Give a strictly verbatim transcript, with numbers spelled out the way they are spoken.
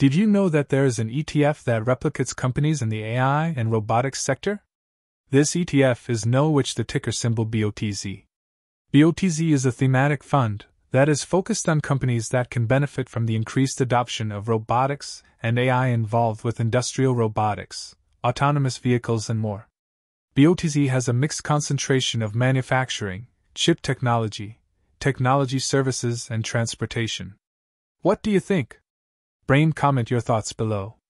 Did you know that there is an E T F that replicates companies in the A I and robotics sector? This E T F is N O, which the ticker symbol B O T Z. B O T Z is a thematic fund that is focused on companies that can benefit from the increased adoption of robotics and A I involved with industrial robotics, autonomous vehicles, and more. B O T Z has a mixed concentration of manufacturing, chip technology, technology services, and transportation. What do you think? Brain, comment your thoughts below.